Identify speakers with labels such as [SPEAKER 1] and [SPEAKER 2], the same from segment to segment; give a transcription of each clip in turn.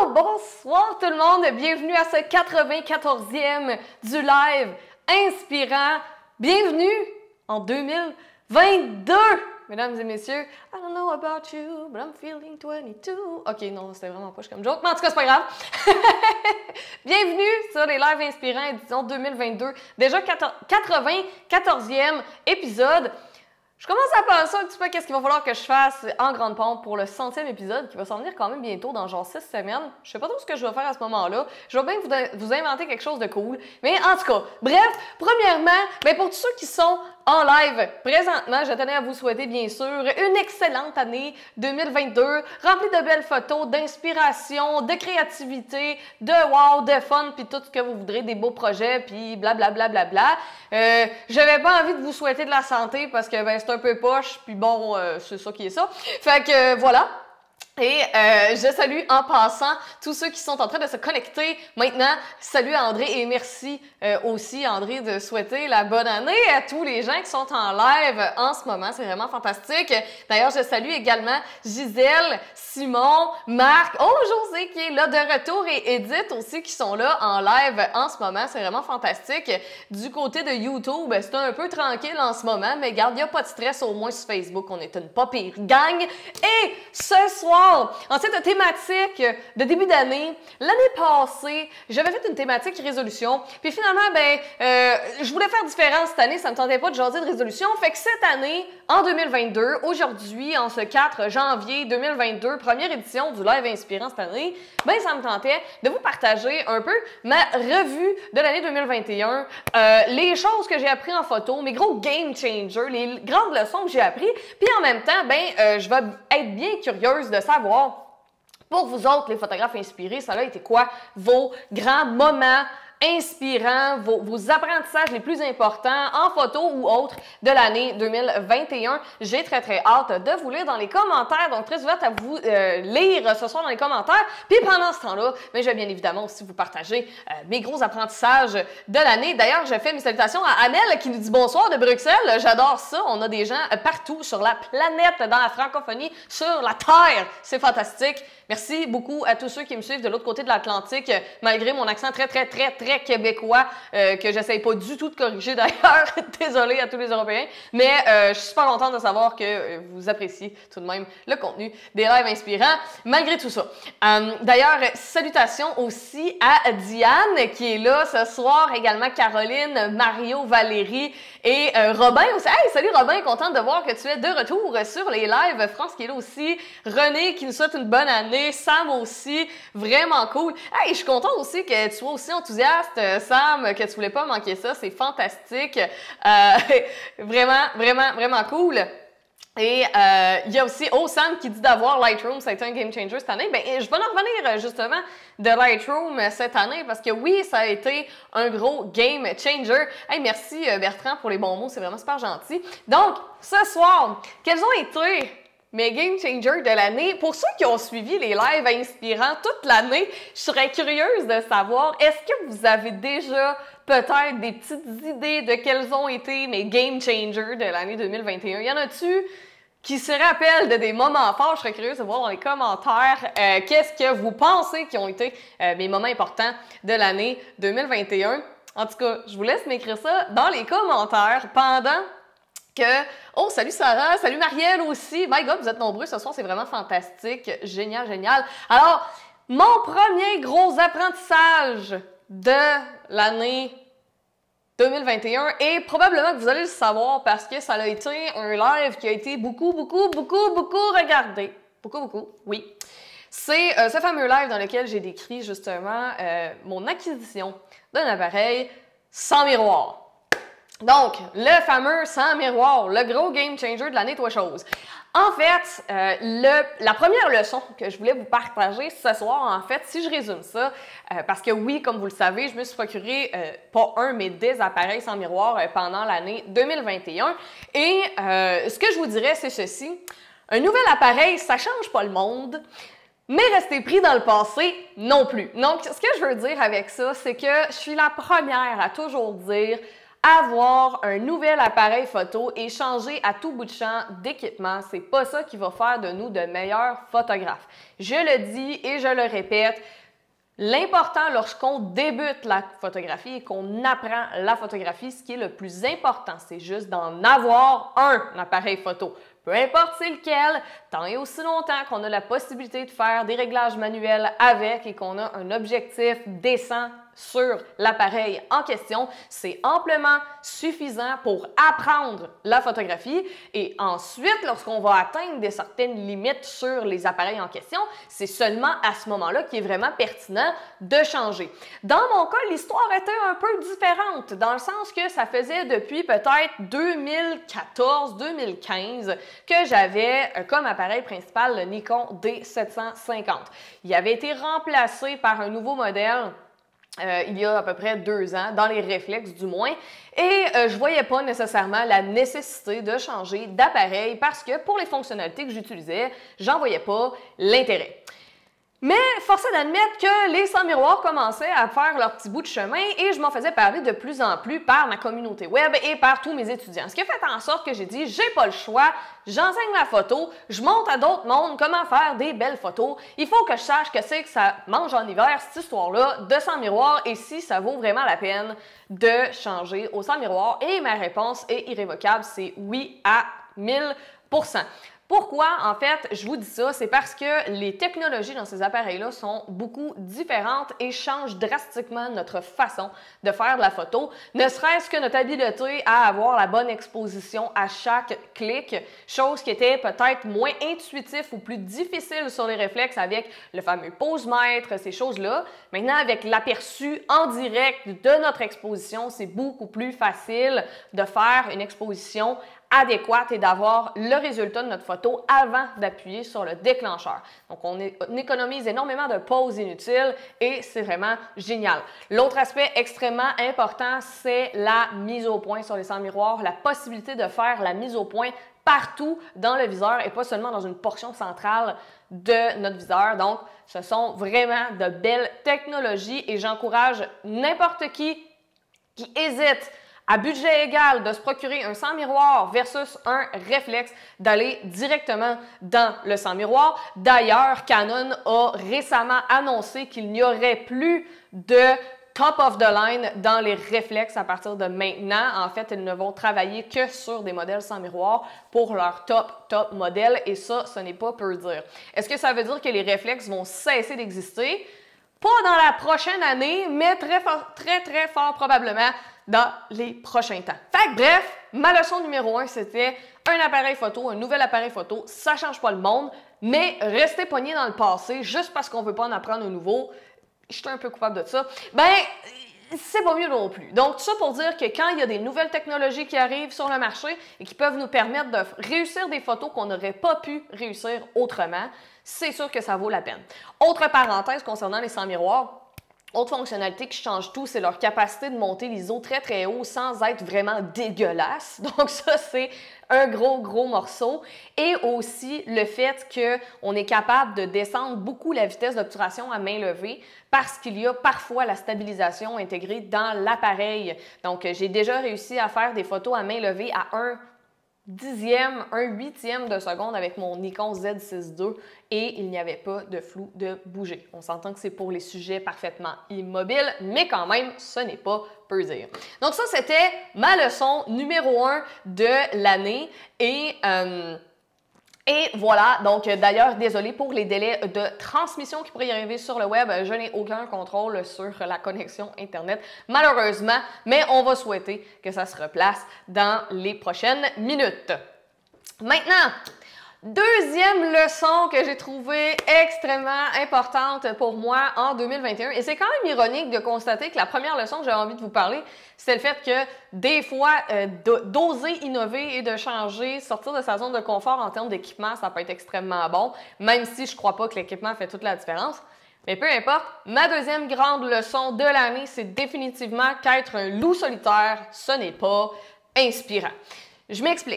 [SPEAKER 1] Bonsoir tout le monde, bienvenue à ce 94e du live inspirant. Bienvenue en 2022, mesdames et messieurs. I don't know about you, but I'm feeling 22. Ok, non, c'était vraiment pas comme joke, mais en tout cas, c'est pas grave. Bienvenue sur les lives inspirants édition 2022, déjà 94e épisode. Je commence à penser un petit peu qu'est-ce qu'il va falloir que je fasse en grande pompe pour le 100e épisode qui va s'en venir quand même bientôt dans genre 6 semaines. Je sais pas trop ce que je vais faire à ce moment-là. Je vais bien vous inventer quelque chose de cool. Mais en tout cas, bref, premièrement, pour tous ceux qui sont en live présentement, je tenais à vous souhaiter bien sûr une excellente année 2022, remplie de belles photos, d'inspiration, de créativité, de wow, de fun, puis tout ce que vous voudrez, des beaux projets, puis blablabla. J'avais pas envie de vous souhaiter de la santé parce que c'est un peu poche, puis bon, c'est ça qui est ça. Fait que voilà. Et je salue en passant tous ceux qui sont en train de se connecter maintenant. Salut André et merci aussi André de souhaiter la bonne année à tous les gens qui sont en live en ce moment. C'est vraiment fantastique. D'ailleurs, je salue également Gisèle, Simon, Marc, José qui est là de retour et Edith aussi qui sont là en live en ce moment. C'est vraiment fantastique. Du côté de YouTube, c'est un peu tranquille en ce moment, mais regarde, il n'y a pas de stress au moins sur Facebook. On est une pas pire gang. Et ce soir, en cette thématique de début d'année, l'année passée, j'avais fait une thématique résolution. Puis finalement, je voulais faire différent cette année, ça me tentait pas de jaser de résolution. Fait que cette année, en 2022, aujourd'hui, en ce 4 janvier 2022, première édition du Live Inspirant cette année, ça me tentait de vous partager un peu ma revue de l'année 2021, les choses que j'ai appris en photo, mes gros game changers, les grandes leçons que j'ai appris. Puis en même temps, je vais être bien curieuse de savoir pour vous autres, les photographes inspirés, ça a été quoi vos grands moments inspirants, vos apprentissages les plus importants en photo ou autres de l'année 2021. J'ai très hâte de vous lire dans les commentaires, donc très ouverte à vous lire ce soir dans les commentaires. Puis pendant ce temps-là, je vais bien évidemment aussi vous partager mes gros apprentissages de l'année. D'ailleurs, je fais mes salutations à Amel qui nous dit bonsoir de Bruxelles. J'adore ça. On a des gens partout sur la planète, dans la francophonie, sur la Terre. C'est fantastique. Merci beaucoup à tous ceux qui me suivent de l'autre côté de l'Atlantique, malgré mon accent très québécois, que j'essaye pas du tout de corriger d'ailleurs. Désolée à tous les Européens, mais je suis super contente de savoir que vous appréciez tout de même le contenu des lives inspirants, malgré tout ça. D'ailleurs, salutations aussi à Diane, qui est là ce soir, également Caroline, Mario, Valérie et Robin aussi. Hey, salut Robin, contente de voir que tu es de retour sur les lives. France qui est là aussi, René qui nous souhaite une bonne année, Sam aussi, vraiment cool. Hey, je suis contente aussi que tu sois aussi enthousiaste, Sam, que tu voulais pas manquer ça, c'est fantastique. Vraiment cool. Et il y a aussi Sam qui dit d'avoir Lightroom, ça a été un game changer cette année. Je vais en revenir justement de Lightroom cette année parce que oui, ça a été un gros game changer. Hey, merci Bertrand pour les bons mots, c'est vraiment super gentil. Donc, ce soir, quels ont été mes game changers de l'année? Pour ceux qui ont suivi les lives inspirants toute l'année, je serais curieuse de savoir, est-ce que vous avez déjà peut-être des petites idées de quels ont été mes game changers de l'année 2021? Y en a-tu qui se rappellent de des moments forts? Je serais curieuse de voir dans les commentaires qu'est-ce que vous pensez qui ont été mes moments importants de l'année 2021. En tout cas, je vous laisse m'écrire ça dans les commentaires pendant que... Oh, salut Sarah, salut Marielle aussi. My God, vous êtes nombreux ce soir, c'est vraiment fantastique. Génial. Alors, mon premier gros apprentissage de l'année 2021, et probablement que vous allez le savoir parce que ça a été un live qui a été beaucoup regardé. Beaucoup, oui. C'est ce fameux live dans lequel j'ai décrit justement mon acquisition d'un appareil sans miroir. Donc, le fameux sans miroir, le gros game changer de l'année, trois choses. En fait, la première leçon que je voulais vous partager ce soir, en fait, si je résume ça, parce que oui, comme vous le savez, je me suis procuré pas un, mais des appareils sans miroir pendant l'année 2021. Et ce que je vous dirais, c'est ceci. Un nouvel appareil, ça change pas le monde. Mais rester pris dans le passé, non plus. Donc, ce que je veux dire avec ça, c'est que je suis la première à toujours dire avoir un nouvel appareil photo et changer à tout bout de champ d'équipement, c'est pas ça qui va faire de nous de meilleurs photographes. Je le dis et je le répète, l'important lorsqu'on débute la photographie et qu'on apprend la photographie, ce qui est le plus important, c'est juste d'en avoir un appareil photo. Peu importe c'est lequel, tant et aussi longtemps qu'on a la possibilité de faire des réglages manuels avec et qu'on a un objectif décent sur l'appareil en question, c'est amplement suffisant pour apprendre la photographie. Et ensuite, lorsqu'on va atteindre des certaines limites sur les appareils en question, c'est seulement à ce moment-là qu'il est vraiment pertinent de changer. Dans mon cas, l'histoire était un peu différente, dans le sens que ça faisait depuis peut-être 2014-2015 que j'avais comme appareil principal le Nikon D750. Il avait été remplacé par un nouveau modèle il y a à peu près 2 ans, dans les réflexes du moins, et je voyais pas nécessairement la nécessité de changer d'appareil parce que pour les fonctionnalités que j'utilisais, j'en voyais pas l'intérêt. Mais force est d'admettre que les sans miroirs commençaient à faire leur petit bout de chemin et je m'en faisais parler de plus en plus par ma communauté web et par tous mes étudiants. Ce qui a fait en sorte que j'ai dit, j'ai pas le choix, j'enseigne la photo, je montre à d'autres mondes comment faire des belles photos. Il faut que je sache que c'est que ça mange en hiver, cette histoire-là, de sans miroir et si ça vaut vraiment la peine de changer au sans miroir. Et ma réponse est irrévocable, c'est oui à 1000%. Pourquoi, en fait, je vous dis ça? C'est parce que les technologies dans ces appareils-là sont beaucoup différentes et changent drastiquement notre façon de faire de la photo, ne serait-ce que notre habileté à avoir la bonne exposition à chaque clic, chose qui était peut-être moins intuitif ou plus difficile sur les réflexes avec le fameux pose-mètre, ces choses-là. Maintenant, avec l'aperçu en direct de notre exposition, c'est beaucoup plus facile de faire une exposition adéquate et d'avoir le résultat de notre photo avant d'appuyer sur le déclencheur. Donc, on économise énormément de pauses inutiles et c'est vraiment génial. L'autre aspect extrêmement important, c'est la mise au point sur les sans miroirs, la possibilité de faire la mise au point partout dans le viseur et pas seulement dans une portion centrale de notre viseur. Donc, ce sont vraiment de belles technologies et j'encourage n'importe qui hésite à budget égal de se procurer un sans miroir versus un réflexe, d'aller directement dans le sans miroir. D'ailleurs, Canon a récemment annoncé qu'il n'y aurait plus de top of the line dans les réflexes à partir de maintenant. En fait, ils ne vont travailler que sur des modèles sans miroir pour leur top modèle et ça, ce n'est pas peu dire. Est-ce que ça veut dire que les réflexes vont cesser d'exister? Pas dans la prochaine année, mais très fort probablement dans les prochains temps. Fait que bref, ma leçon numéro 1, c'était un appareil photo, un nouvel appareil photo, ça change pas le monde, mais rester pogné dans le passé juste parce qu'on veut pas en apprendre un nouveau, je suis un peu coupable de ça, ben c'est pas mieux non plus. Donc, tout ça pour dire que quand il y a des nouvelles technologies qui arrivent sur le marché et qui peuvent nous permettre de réussir des photos qu'on n'aurait pas pu réussir autrement, c'est sûr que ça vaut la peine. Autre parenthèse concernant les sans miroirs, autre fonctionnalité qui change tout, c'est leur capacité de monter l'ISO très haut sans être vraiment dégueulasse. Donc ça, c'est un gros morceau. Et aussi le fait qu'on est capable de descendre beaucoup la vitesse d'obturation à main levée parce qu'il y a parfois la stabilisation intégrée dans l'appareil. Donc j'ai déjà réussi à faire des photos à main levée à 1/10, 1/8 de seconde avec mon Nikon Z6 II et il n'y avait pas de flou de bouger. On s'entend que c'est pour les sujets parfaitement immobiles, mais quand même, ce n'est pas peu dire. Donc ça, c'était ma leçon numéro 1 de l'année et voilà, donc d'ailleurs, désolé pour les délais de transmission qui pourraient y arriver sur le web. Je n'ai aucun contrôle sur la connexion Internet, malheureusement, mais on va souhaiter que ça se replace dans les prochaines minutes. Maintenant, deuxième leçon que j'ai trouvée extrêmement importante pour moi en 2021, et c'est quand même ironique de constater que la première leçon que j'avais envie de vous parler, c'est le fait que des fois, d'oser innover et de changer, sortir de sa zone de confort en termes d'équipement, ça peut être extrêmement bon, même si je ne crois pas que l'équipement fait toute la différence. Mais peu importe, ma deuxième grande leçon de l'année, c'est définitivement qu'être un loup solitaire, ce n'est pas inspirant. Je m'explique.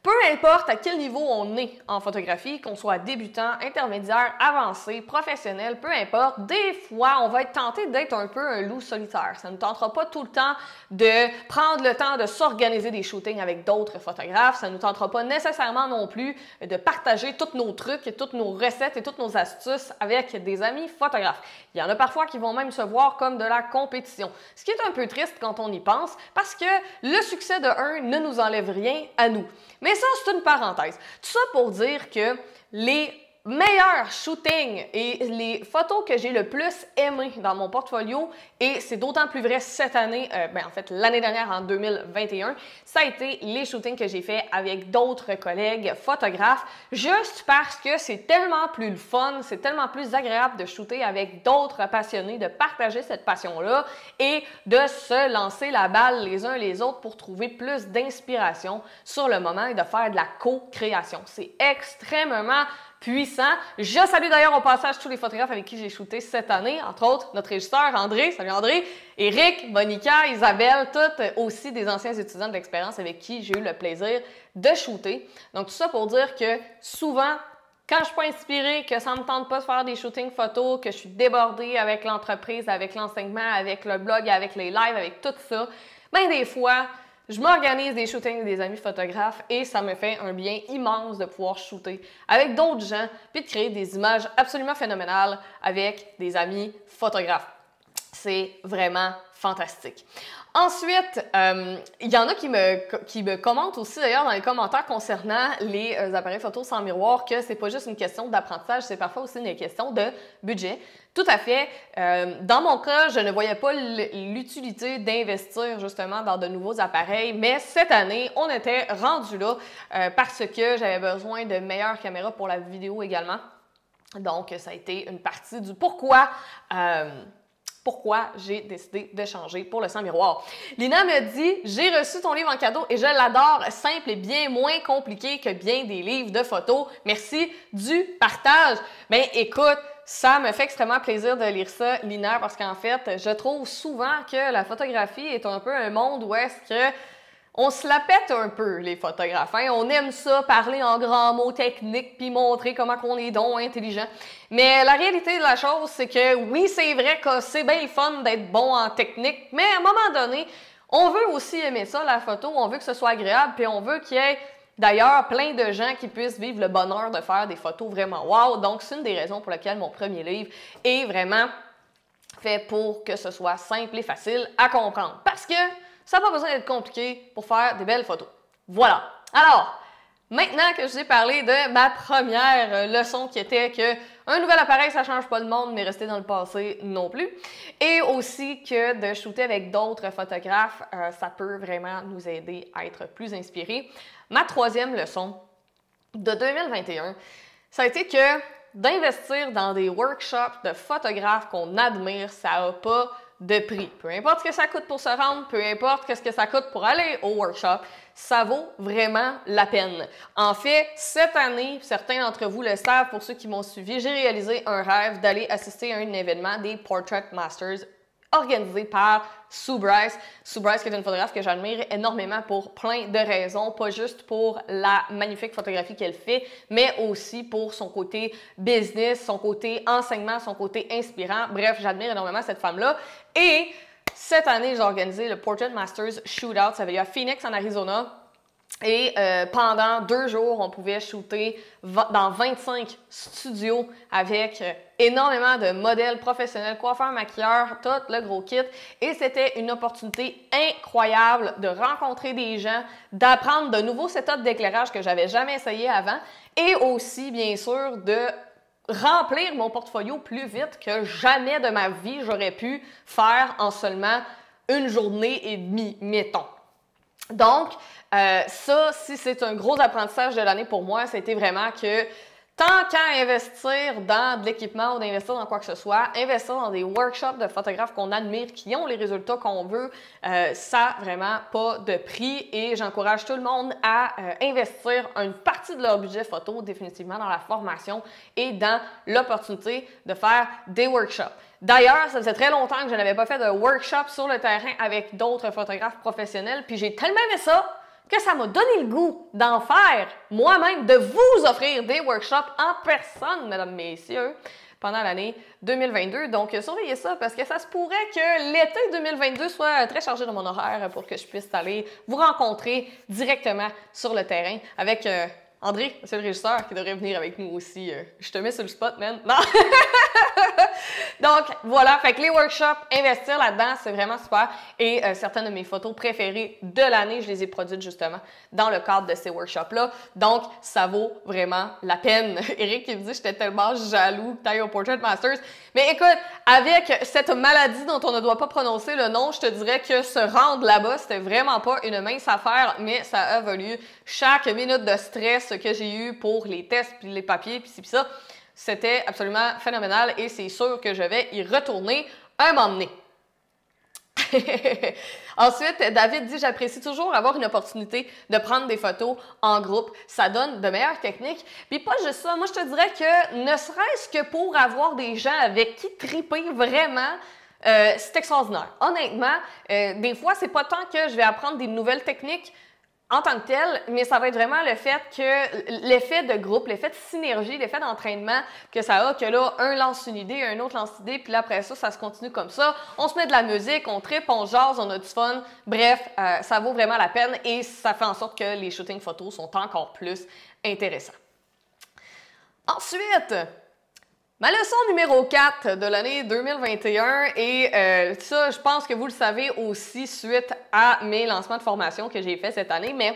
[SPEAKER 1] Peu importe à quel niveau on est en photographie, qu'on soit débutant, intermédiaire, avancé, professionnel, peu importe, des fois, on va être tenté d'être un peu un loup solitaire. Ça ne nous tentera pas tout le temps de prendre le temps de s'organiser des shootings avec d'autres photographes. Ça ne nous tentera pas nécessairement non plus de partager tous nos trucs, et toutes nos recettes et toutes nos astuces avec des amis photographes. Il y en a parfois qui vont même se voir comme de la compétition. Ce qui est un peu triste quand on y pense parce que le succès de un ne nous enlève rien à nous. Mais ça, c'est une parenthèse. Tout ça pour dire que les meilleurs shootings et les photos que j'ai le plus aimées dans mon portfolio, et c'est d'autant plus vrai cette année, en fait l'année dernière en 2021, ça a été les shootings que j'ai fait avec d'autres collègues photographes, juste parce que c'est tellement plus le fun, c'est tellement plus agréable de shooter avec d'autres passionnés, de partager cette passion-là et de se lancer la balle les uns les autres pour trouver plus d'inspiration sur le moment et de faire de la co-création. C'est extrêmement puissant. Je salue d'ailleurs au passage tous les photographes avec qui j'ai shooté cette année, entre autres notre régisseur André, salut André, Eric, Monica, Isabelle, toutes aussi des anciens étudiants de l'expérience avec qui j'ai eu le plaisir de shooter. Donc tout ça pour dire que souvent, quand je suis pas inspirée, que ça me tente pas de faire des shootings photos, que je suis débordée avec l'entreprise, avec l'enseignement, avec le blog, avec les lives, avec tout ça, bien des fois, je m'organise des shootings avec des amis photographes et ça me fait un bien immense de pouvoir shooter avec d'autres gens puis de créer des images absolument phénoménales avec des amis photographes. C'est vraiment fantastique. Ensuite, il y en a qui me commentent aussi d'ailleurs dans les commentaires concernant les appareils photo sans miroir que c'est pas juste une question d'apprentissage, c'est parfois aussi une question de budget. Tout à fait. Dans mon cas, je ne voyais pas l'utilité d'investir justement dans de nouveaux appareils, mais cette année, on était rendu là parce que j'avais besoin de meilleures caméras pour la vidéo également. Donc, ça a été une partie du pourquoi j'ai décidé de changer pour le sans miroir. Lina me dit « J'ai reçu ton livre en cadeau et je l'adore, simple et bien moins compliqué que bien des livres de photos. Merci du partage. » Bien, écoute, ça me fait extrêmement plaisir de lire ça, Lina, parce qu'en fait, je trouve souvent que la photographie est un peu un monde où est-ce que on se la pète un peu, les photographes. Hein? On aime ça, parler en grands mots techniques, puis montrer comment on est donc intelligent. Mais la réalité de la chose, c'est que oui, c'est vrai que c'est bien le fun d'être bon en technique, mais à un moment donné, on veut aussi aimer ça, la photo, on veut que ce soit agréable, puis on veut qu'il y ait d'ailleurs plein de gens qui puissent vivre le bonheur de faire des photos vraiment wow. Donc, c'est une des raisons pour lesquelles mon premier livre est vraiment fait pour que ce soit simple et facile à comprendre. Parce que ça n'a pas besoin d'être compliqué pour faire des belles photos. Voilà. Alors, maintenant que je vous ai parlé de ma première leçon qui était que un nouvel appareil, ça ne change pas le monde, mais rester dans le passé non plus. Et aussi que de shooter avec d'autres photographes, ça peut vraiment nous aider à être plus inspirés. Ma troisième leçon de 2021, ça a été que d'investir dans des workshops de photographes qu'on admire, ça n'a pas de prix. Peu importe ce que ça coûte pour se rendre, peu importe ce que ça coûte pour aller au workshop, ça vaut vraiment la peine. En fait, cette année, certains d'entre vous le savent, pour ceux qui m'ont suivi, j'ai réalisé un rêve d'aller assister à un événement des Portrait Masters organisé par Sue Bryce. Sue Bryce qui est une photographe que j'admire énormément pour plein de raisons, pas juste pour la magnifique photographie qu'elle fait, mais aussi pour son côté business, son côté enseignement, son côté inspirant. Bref, j'admire énormément cette femme-là. Et cette année, j'ai organisé le Portrait Masters Shootout. Ça avait lieu à Phoenix, en Arizona. Et pendant 2 jours, on pouvait shooter dans 25 studios avec énormément de modèles professionnels, coiffeurs, maquilleurs, tout le gros kit. Et c'était une opportunité incroyable de rencontrer des gens, d'apprendre de nouveaux setups d'éclairage que j'avais jamais essayé avant et aussi, bien sûr, de remplir mon portfolio plus vite que jamais de ma vie j'aurais pu faire en seulement une journée et demie, mettons. Donc, ça, si c'est un gros apprentissage de l'année pour moi, c'était vraiment que tant qu'à investir dans de l'équipement ou d'investir dans quoi que ce soit, investir dans des workshops de photographes qu'on admire, qui ont les résultats qu'on veut, ça n'a vraiment pas de prix et j'encourage tout le monde à investir une partie de leur budget photo définitivement dans la formation et dans l'opportunité de faire des workshops. D'ailleurs, ça faisait très longtemps que je n'avais pas fait de workshop sur le terrain avec d'autres photographes professionnels, puis j'ai tellement aimé ça que ça m'a donné le goût d'en faire moi-même, de vous offrir des workshops en personne, mesdames, messieurs, pendant l'année 2022. Donc, surveillez ça parce que ça se pourrait que l'été 2022 soit très chargé dans mon horaire pour que je puisse aller vous rencontrer directement sur le terrain avec André, c'est le régisseur, qui devrait venir avec nous aussi. Je te mets sur le spot, man. Non! Donc, voilà. Fait que les workshops, investir là-dedans, c'est vraiment super. Et certaines de mes photos préférées de l'année, je les ai produites justement dans le cadre de ces workshops-là. Donc, ça vaut vraiment la peine. Eric, il me dit, j'étais tellement jaloux que tu ailles au Portrait Masters. Mais écoute, avec cette maladie dont on ne doit pas prononcer le nom, je te dirais que se rendre là-bas, c'était vraiment pas une mince affaire, mais ça a valu chaque minute de stress que j'ai eu pour les tests, puis les papiers, puis ci, puis ça. C'était absolument phénoménal et c'est sûr que je vais y retourner un moment donné. Ensuite, David dit « J'apprécie toujours avoir une opportunité de prendre des photos en groupe. Ça donne de meilleures techniques. » Puis pas juste ça, moi je te dirais que ne serait-ce que pour avoir des gens avec qui triper vraiment, c'est extraordinaire. Honnêtement, des fois, c'est pas tant que je vais apprendre des nouvelles techniques en tant que tel, mais ça va être vraiment le fait que l'effet de groupe, l'effet de synergie, l'effet d'entraînement que ça a, que là, un lance une idée, un autre lance l'idée, puis là, après ça, ça se continue comme ça. On se met de la musique, on trippe, on jase, on a du fun. Bref, ça vaut vraiment la peine et ça fait en sorte que les shootings photos sont encore plus intéressants. Ensuite, ma leçon numéro 4 de l'année 2021 et ça, je pense que vous le savez aussi suite à mes lancements de formation que j'ai fait cette année, mais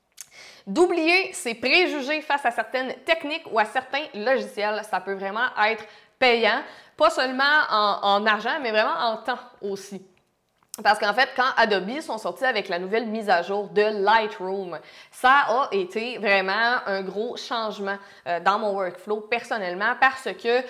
[SPEAKER 1] d'oublier ses préjugés face à certaines techniques ou à certains logiciels, ça peut vraiment être payant, pas seulement en argent, mais vraiment en temps aussi. Parce qu'en fait, quand Adobe sont sortis avec la nouvelle mise à jour de Lightroom, ça a été vraiment un gros changement dans mon workflow personnellement parce que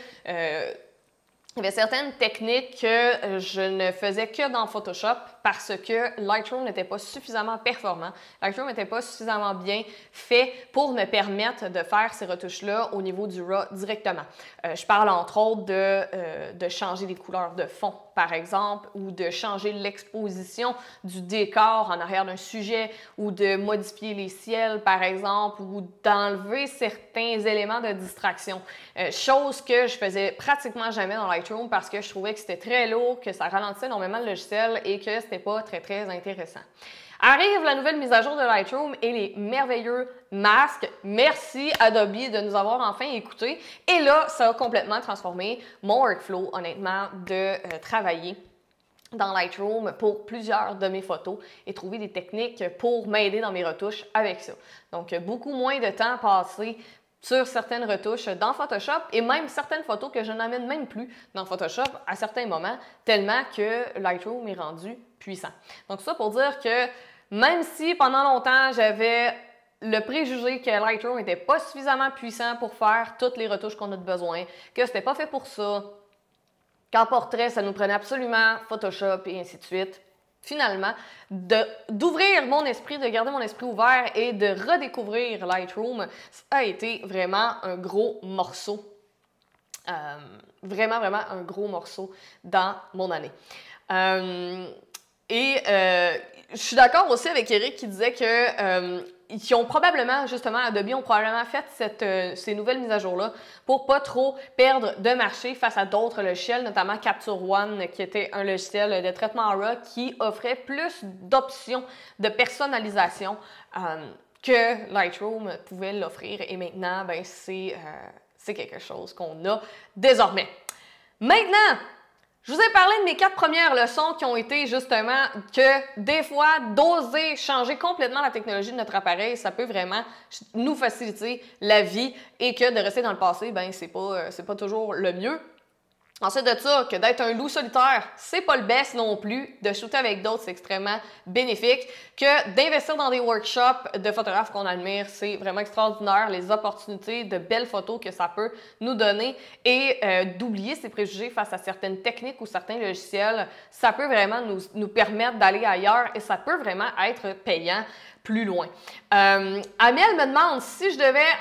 [SPEAKER 1] il y avait certaines techniques que je ne faisais que dans Photoshop parce que Lightroom n'était pas suffisamment performant. Lightroom n'était pas suffisamment bien fait pour me permettre de faire ces retouches-là au niveau du RAW directement. Je parle entre autres de changer les couleurs de fond, par exemple, ou de changer l'exposition du décor en arrière d'un sujet, ou de modifier les ciels, par exemple, ou d'enlever certains éléments de distraction. Chose que je faisais pratiquement jamais dans Lightroom parce que je trouvais que c'était très lourd, que ça ralentissait énormément le logiciel et que c'était pas très intéressant. Arrive la nouvelle mise à jour de Lightroom et les merveilleux masques. Merci Adobe de nous avoir enfin écoutés. Et là, ça a complètement transformé mon workflow, honnêtement, de travailler dans Lightroom pour plusieurs de mes photos et trouver des techniques pour m'aider dans mes retouches avec ça. Donc, beaucoup moins de temps passé sur certaines retouches dans Photoshop et même certaines photos que je n'amène même plus dans Photoshop à certains moments, tellement que Lightroom est rendu puissant. Donc ça pour dire que même si pendant longtemps j'avais le préjugé que Lightroom n'était pas suffisamment puissant pour faire toutes les retouches qu'on a de besoin, que c'était pas fait pour ça, qu'en portrait ça nous prenait absolument Photoshop et ainsi de suite, finalement, d'ouvrir mon esprit, de garder mon esprit ouvert et de redécouvrir Lightroom, ça a été vraiment un gros morceau. Vraiment un gros morceau dans mon année. Je suis d'accord aussi avec Eric qui disait que ils ont probablement, justement, Adobe ont probablement fait ces nouvelles mises à jour-là pour pas trop perdre de marché face à d'autres logiciels, notamment Capture One, qui était un logiciel de traitement RAW qui offrait plus d'options de personnalisation que Lightroom pouvait l'offrir. Et maintenant, ben, c'est quelque chose qu'on a désormais. Maintenant, je vous ai parlé de mes 4 premières leçons qui ont été justement que des fois, d'oser changer complètement la technologie de notre appareil, ça peut vraiment nous faciliter la vie et que de rester dans le passé, ben c'est pas toujours le mieux. Ensuite de ça, que d'être un loup solitaire, c'est pas le best non plus. De shooter avec d'autres, c'est extrêmement bénéfique. Que d'investir dans des workshops de photographes qu'on admire, c'est vraiment extraordinaire. Les opportunités de belles photos que ça peut nous donner et d'oublier ses préjugés face à certaines techniques ou certains logiciels, ça peut vraiment nous permettre d'aller ailleurs et ça peut vraiment être payant plus loin. Amel me demande si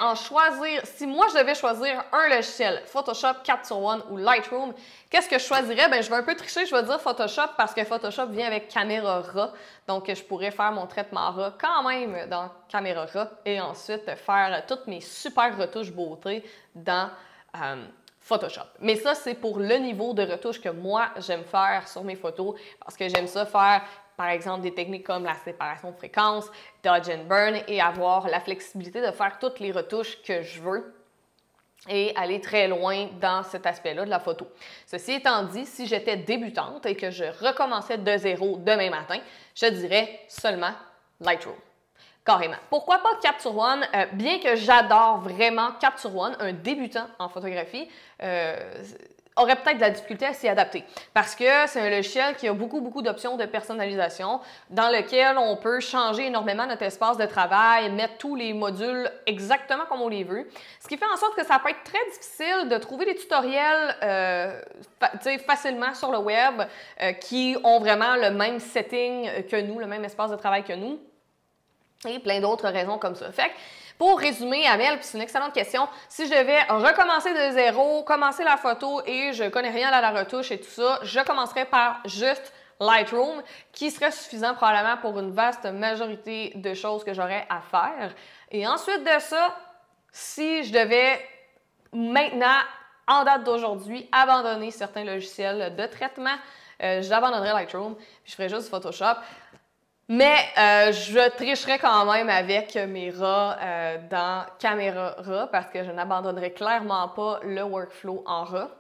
[SPEAKER 1] moi je devais choisir un logiciel, Photoshop, Capture One ou Lightroom, qu'est-ce que je choisirais? Ben, je vais un peu tricher, je vais dire Photoshop parce que Photoshop vient avec Camera Raw, donc je pourrais faire mon traitement RAW quand même dans Camera Raw et ensuite faire toutes mes super retouches beauté dans Photoshop. Mais ça, c'est pour le niveau de retouche que moi, j'aime faire sur mes photos parce que j'aime ça faire par exemple, des techniques comme la séparation de fréquence, dodge and burn et avoir la flexibilité de faire toutes les retouches que je veux et aller très loin dans cet aspect-là de la photo. Ceci étant dit, si j'étais débutante et que je recommençais de zéro demain matin, je dirais seulement Lightroom. Carrément. Pourquoi pas Capture One? Bien que j'adore vraiment Capture One, un débutant en photographie, aurait peut-être de la difficulté à s'y adapter parce que c'est un logiciel qui a beaucoup d'options de personnalisation dans lequel on peut changer énormément notre espace de travail, mettre tous les modules exactement comme on les veut, ce qui fait en sorte que ça peut être très difficile de trouver des tutoriels facilement sur le web qui ont vraiment le même setting que nous, le même espace de travail que nous et plein d'autres raisons comme ça. Fait que, pour résumer, Amel, puis c'est une excellente question, si je devais recommencer de zéro, commencer la photo et je connais rien à la retouche et tout ça, je commencerais par juste Lightroom, qui serait suffisant probablement pour une vaste majorité de choses que j'aurais à faire. Et ensuite de ça, si je devais maintenant, en date d'aujourd'hui, abandonner certains logiciels de traitement, j'abandonnerais Lightroom, puis je ferais juste Photoshop. Mais je tricherai quand même avec mes RAW dans Camera Raw parce que je n'abandonnerai clairement pas le workflow en RAW.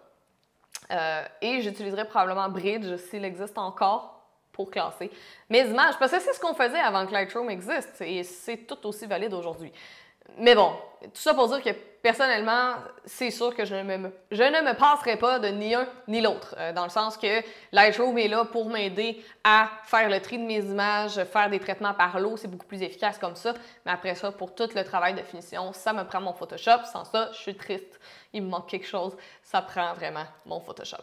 [SPEAKER 1] Et j'utiliserai probablement Bridge s'il existe encore pour classer mes images. Parce que c'est ce qu'on faisait avant que Lightroom existe et c'est tout aussi valide aujourd'hui. Mais bon, tout ça pour dire que personnellement, c'est sûr que je ne me passerai pas de ni un ni l'autre. Dans le sens que Lightroom est là pour m'aider à faire le tri de mes images, faire des traitements par l'eau, c'est beaucoup plus efficace comme ça. Mais après ça, pour tout le travail de finition, ça me prend mon Photoshop. Sans ça, je suis triste. Il me manque quelque chose. Ça prend vraiment mon Photoshop.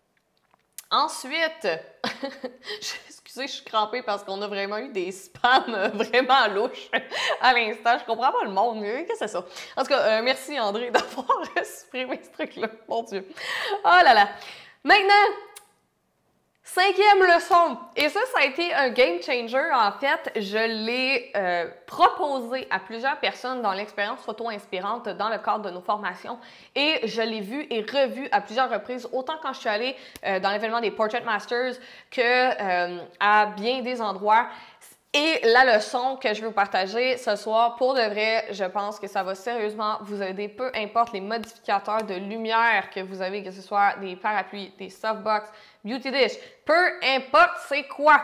[SPEAKER 1] Ensuite, excusez, je suis crampée parce qu'on a vraiment eu des spams vraiment louches à l'instant. Je comprends pas le monde. Qu'est-ce que c'est ça? En tout cas, merci André d'avoir supprimé ce truc-là. Mon Dieu. Oh là là. Maintenant, 5e leçon. Et ça a été un game changer. En fait, je l'ai proposé à plusieurs personnes dans l'expérience photo inspirante dans le cadre de nos formations. Et je l'ai vu et revu à plusieurs reprises, autant quand je suis allée dans l'événement des Portrait Masters que à bien des endroits. Et la leçon que je veux vous partager ce soir, pour de vrai, je pense que ça va sérieusement vous aider, peu importe les modificateurs de lumière que vous avez, que ce soit des parapluies, des softbox, beauty dish, peu importe c'est quoi.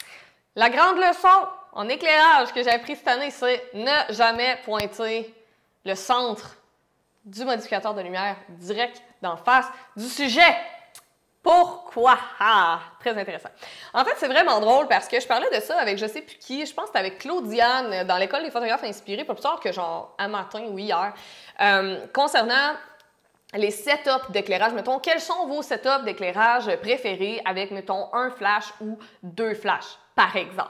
[SPEAKER 1] La grande leçon en éclairage que j'ai appris cette année, c'est ne jamais pointer le centre du modificateur de lumière direct d'en face du sujet. Pourquoi? Ah, très intéressant. En fait, c'est vraiment drôle parce que je parlais de ça avec je sais plus qui, je pense que c'était avec Claudiane dans l'école des photographes inspirés, pas plus tard que genre un matin ou hier, concernant les setups d'éclairage. Mettons, quels sont vos setups d'éclairage préférés avec, mettons, un flash ou 2 flashs, par exemple?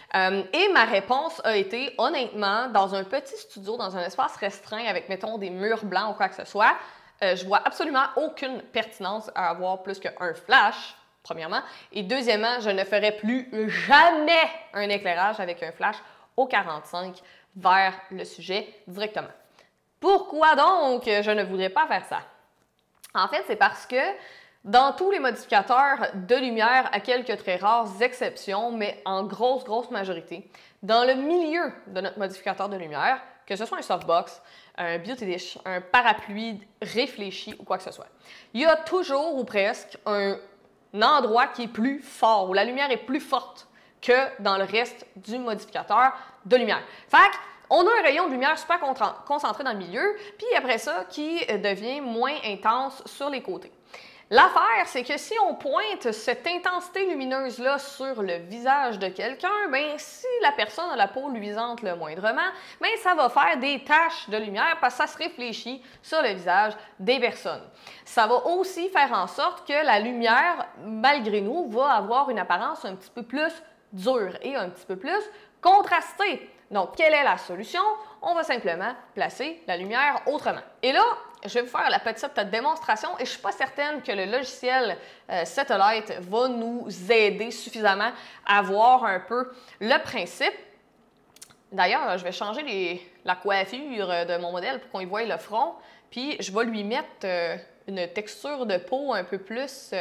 [SPEAKER 1] Et ma réponse a été, honnêtement, dans un petit studio, dans un espace restreint avec, mettons, des murs blancs ou quoi que ce soit, je vois absolument aucune pertinence à avoir plus qu'un flash, premièrement. Et deuxièmement, je ne ferai plus jamais un éclairage avec un flash au 45 vers le sujet directement. Pourquoi donc je ne voudrais pas faire ça? En fait, c'est parce que dans tous les modificateurs de lumière, à quelques très rares exceptions, mais en grosse majorité, dans le milieu de notre modificateur de lumière, que ce soit un softbox, un beauty dish, un parapluie réfléchi ou quoi que ce soit, il y a toujours ou presque un endroit qui est plus fort, où la lumière est plus forte que dans le reste du modificateur de lumière. Fait on a un rayon de lumière super concentré dans le milieu, puis après ça, qui devient moins intense sur les côtés. L'affaire, c'est que si on pointe cette intensité lumineuse-là sur le visage de quelqu'un, bien, si la personne a la peau luisante le moindrement, bien, ça va faire des taches de lumière parce que ça se réfléchit sur le visage des personnes. Ça va aussi faire en sorte que la lumière, malgré nous, va avoir une apparence un petit peu plus dure et un petit peu plus contrastée. Donc, quelle est la solution? On va simplement placer la lumière autrement. Et là, je vais vous faire la petite démonstration et je ne suis pas certaine que le logiciel Satellite va nous aider suffisamment à voir un peu le principe. D'ailleurs, je vais changer la coiffure de mon modèle pour qu'on y voie le front, puis je vais lui mettre une texture de peau un peu plus,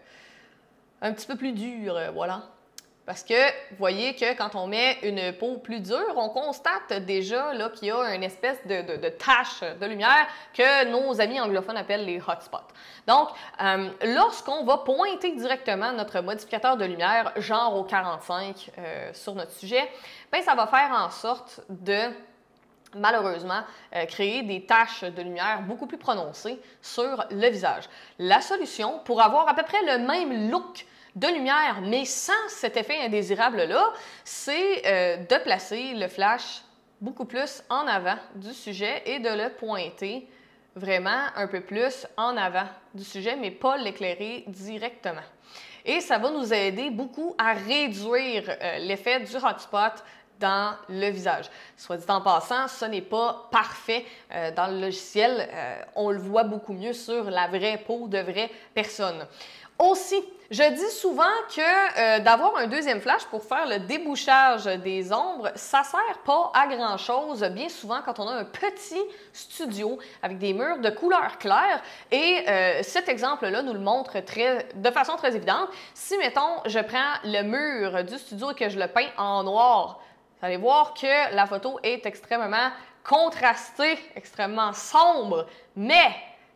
[SPEAKER 1] un petit peu plus dure, voilà. Parce que vous voyez que quand on met une peau plus dure, on constate déjà qu'il y a une espèce de tache de lumière que nos amis anglophones appellent les hotspots. Donc, lorsqu'on va pointer directement notre modificateur de lumière, genre au 45 sur notre sujet, bien, ça va faire en sorte de malheureusement, créer des taches de lumière beaucoup plus prononcées sur le visage. La solution, pour avoir à peu près le même look de lumière, mais sans cet effet indésirable-là, c'est de placer le flash beaucoup plus en avant du sujet et de le pointer vraiment un peu plus en avant du sujet, mais pas l'éclairer directement. Et ça va nous aider beaucoup à réduire l'effet du hotspot dans le visage. Soit dit en passant, ce n'est pas parfait dans le logiciel. On le voit beaucoup mieux sur la vraie peau de vraie personne. Aussi, je dis souvent que d'avoir un deuxième flash pour faire le débouchage des ombres, ça ne sert pas à grand-chose, bien souvent quand on a un petit studio avec des murs de couleur claire. Et cet exemple-là nous le montre de façon très évidente. Si, mettons, je prends le mur du studio et que je le peins en noir, vous allez voir que la photo est extrêmement contrastée, extrêmement sombre. Mais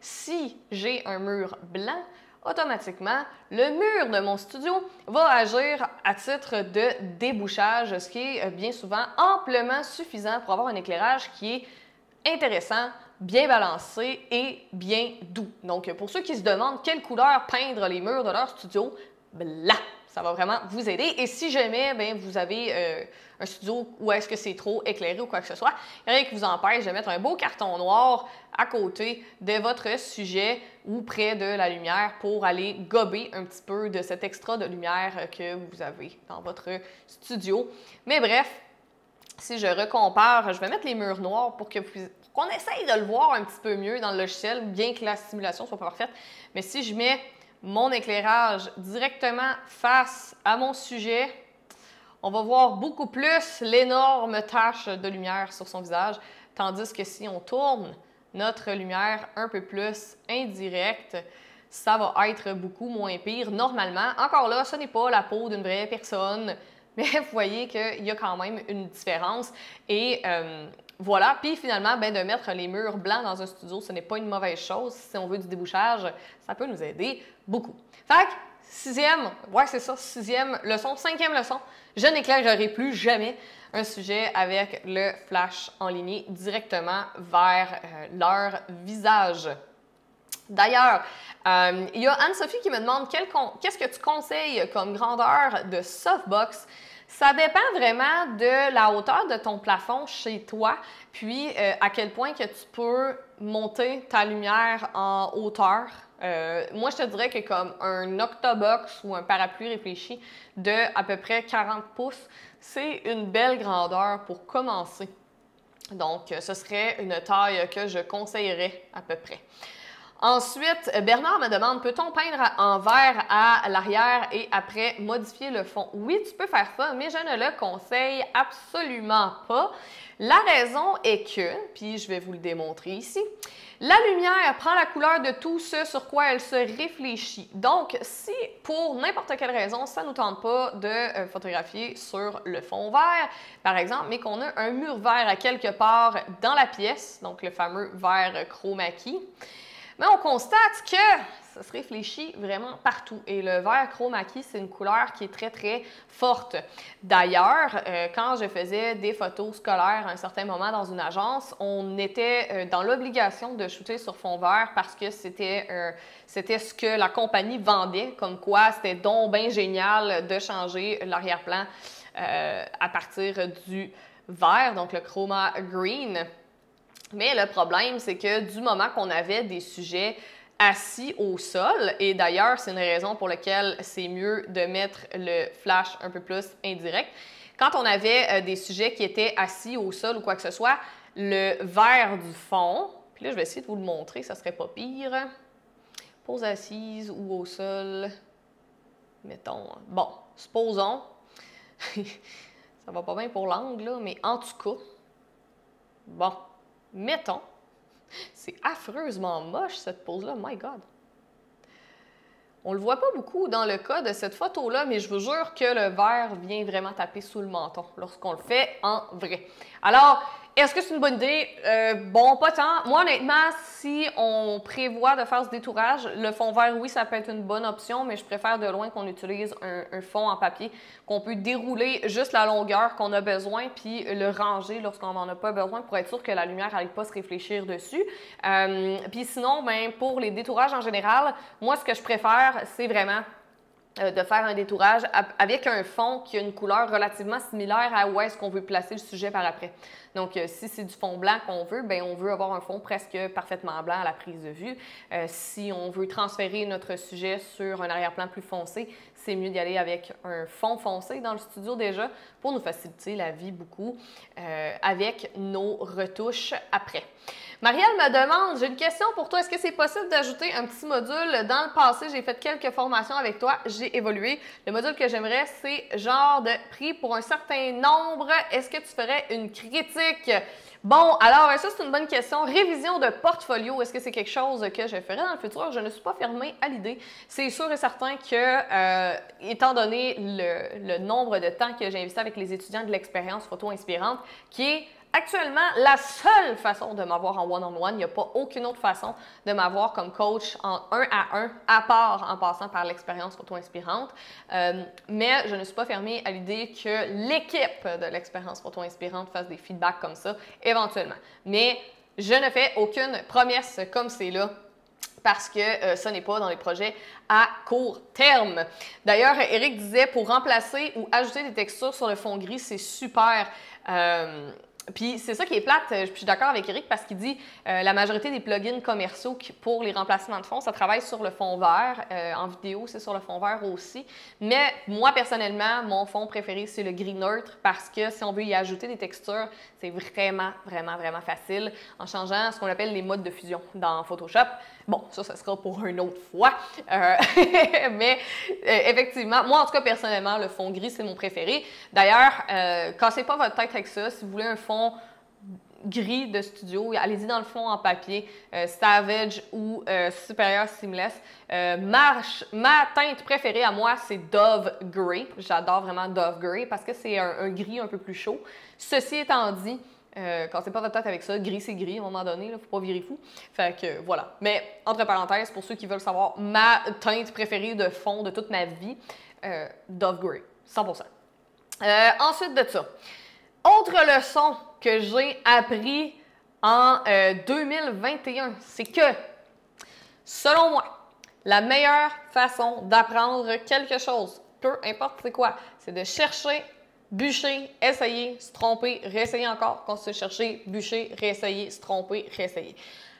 [SPEAKER 1] si j'ai un mur blanc, automatiquement, le mur de mon studio va agir à titre de débouchage, ce qui est bien souvent amplement suffisant pour avoir un éclairage qui est intéressant, bien balancé et bien doux. Donc, pour ceux qui se demandent quelle couleur peindre les murs de leur studio, blanc! Ça va vraiment vous aider. Et si jamais bien, vous avez un studio où est-ce que c'est trop éclairé ou quoi que ce soit, il n'y a rien qui vous empêche de mettre un beau carton noir à côté de votre sujet ou près de la lumière pour aller gober un petit peu de cet extra de lumière que vous avez dans votre studio. Mais bref, si je recompare, je vais mettre les murs noirs pour qu'on essaye de le voir un petit peu mieux dans le logiciel, bien que la simulation soit pas parfaite. Mais si je mets mon éclairage directement face à mon sujet, on va voir beaucoup plus l'énorme tache de lumière sur son visage, tandis que si on tourne notre lumière un peu plus indirecte, ça va être beaucoup moins pire normalement. Encore là, ce n'est pas la peau d'une vraie personne, mais vous voyez qu'il y a quand même une différence. Et voilà, puis finalement, ben, de mettre les murs blancs dans un studio, ce n'est pas une mauvaise chose. Si on veut du débouchage, ça peut nous aider beaucoup. Fait que, sixième leçon, cinquième leçon, je n'éclairerai plus jamais un sujet avec le flash enligné directement vers leur visage. D'ailleurs, il y a Anne-Sophie qui me demande qu'est-ce que tu conseilles comme grandeur de softbox. Ça dépend vraiment de la hauteur de ton plafond chez toi, puis à quel point que tu peux monter ta lumière en hauteur. Moi, je te dirais que comme un octobox ou un parapluie réfléchi de à peu près 40 pouces, c'est une belle grandeur pour commencer. Donc, ce serait une taille que je conseillerais à peu près. Ensuite, Bernard me demande, peut-on peindre en vert à l'arrière et après modifier le fond? Oui, tu peux faire ça, mais je ne le conseille absolument pas. La raison est que, puis je vais vous le démontrer ici, la lumière prend la couleur de tout ce sur quoi elle se réfléchit. Donc, si pour n'importe quelle raison, ça ne nous tente pas de photographier sur le fond vert, par exemple, mais qu'on a un mur vert à quelque part dans la pièce, donc le fameux vert chroma key, mais on constate que ça se réfléchit vraiment partout. Et le vert chroma key, c'est une couleur qui est très, très forte. D'ailleurs, quand je faisais des photos scolaires à un certain moment dans une agence, on était dans l'obligation de shooter sur fond vert parce que c'était ce que la compagnie vendait, comme quoi c'était donc bien génial de changer l'arrière-plan à partir du vert, donc le chroma green. Mais le problème, c'est que du moment qu'on avait des sujets assis au sol, et d'ailleurs, c'est une raison pour laquelle c'est mieux de mettre le flash un peu plus indirect, quand on avait des sujets qui étaient assis au sol ou quoi que ce soit, le vert du fond, puis là, je vais essayer de vous le montrer, ça serait pas pire. Pose assise ou au sol, mettons, bon, supposons, ça va pas bien pour l'angle, là, mais en tout cas, bon, mettons, c'est affreusement moche cette pose-là, my God. On le voit pas beaucoup dans le cas de cette photo-là, mais je vous jure que le vert vient vraiment taper sous le menton lorsqu'on le fait en vrai. Alors, est-ce que c'est une bonne idée? Bon, pas tant. Moi, honnêtement, si on prévoit de faire ce détourage, le fond vert, oui, ça peut être une bonne option, mais je préfère de loin qu'on utilise un fond en papier, qu'on peut dérouler juste la longueur qu'on a besoin, puis le ranger lorsqu'on n'en a pas besoin pour être sûr que la lumière n'aille pas se réfléchir dessus. Puis sinon, ben, pour les détourages en général, moi, ce que je préfère, c'est vraiment de faire un détourage avec un fond qui a une couleur relativement similaire à où est-ce qu'on veut placer le sujet par après. Donc, si c'est du fond blanc qu'on veut, bien, on veut avoir un fond presque parfaitement blanc à la prise de vue. Si on veut transférer notre sujet sur un arrière-plan plus foncé, c'est mieux d'y aller avec un fond foncé dans le studio déjà pour nous faciliter la vie beaucoup avec nos retouches après. Marielle me demande, j'ai une question pour toi, est-ce que c'est possible d'ajouter un petit module? Dans le passé, j'ai fait quelques formations avec toi, j'ai évolué. Le module que j'aimerais, c'est genre de prix pour un certain nombre. Est-ce que tu ferais une critique? Bon, alors ça, c'est une bonne question. Révision de portfolio, est-ce que c'est quelque chose que je ferais dans le futur? Je ne suis pas fermée à l'idée. C'est sûr et certain que, étant donné le nombre de temps que j'ai investi avec les étudiants de l'expérience photo inspirante, qui est actuellement la seule façon de m'avoir en one-on-one, il n'y a pas aucune autre façon de m'avoir comme coach en 1 à 1, à part en passant par l'expérience photo inspirante. Mais je ne suis pas fermée à l'idée que l'équipe de l'expérience photo inspirante fasse des feedbacks comme ça éventuellement. Mais je ne fais aucune promesse comme c'est là, parce que ce n'est pas dans les projets à court terme. D'ailleurs, Eric disait, pour remplacer ou ajouter des textures sur le fond gris, c'est super. Puis c'est ça qui est plate, je suis d'accord avec Eric parce qu'il dit la majorité des plugins commerciaux pour les remplacements de fond, ça travaille sur le fond vert. En vidéo, c'est sur le fond vert aussi. Mais moi, personnellement, mon fond préféré, c'est le gris neutre parce que si on veut y ajouter des textures, c'est vraiment, vraiment, vraiment facile en changeant ce qu'on appelle les modes de fusion dans Photoshop. Bon, ça sera pour une autre fois. Mais effectivement, moi, en tout cas, personnellement, le fond gris, c'est mon préféré. D'ailleurs, cassez pas votre tête avec ça. Si vous voulez un fond gris de studio, allez-y dans le fond en papier, Savage ou Superior Seamless. Ma teinte préférée à moi, c'est Dove Grey. J'adore vraiment Dove Grey parce que c'est un gris un peu plus chaud. Ceci étant dit, cassez pas votre tête avec ça, gris c'est gris à un moment donné, il ne faut pas virer fou. Fait que voilà. Mais entre parenthèses, pour ceux qui veulent savoir ma teinte préférée de fond de toute ma vie, Dove Grey, 100%. Ensuite de ça, autre leçon que j'ai appris en 2021, c'est que, selon moi, la meilleure façon d'apprendre quelque chose, peu importe c'est quoi, c'est de chercher, bûcher, essayer, se tromper, réessayer encore, continuer de chercher, bûcher, réessayer, se tromper, réessayer.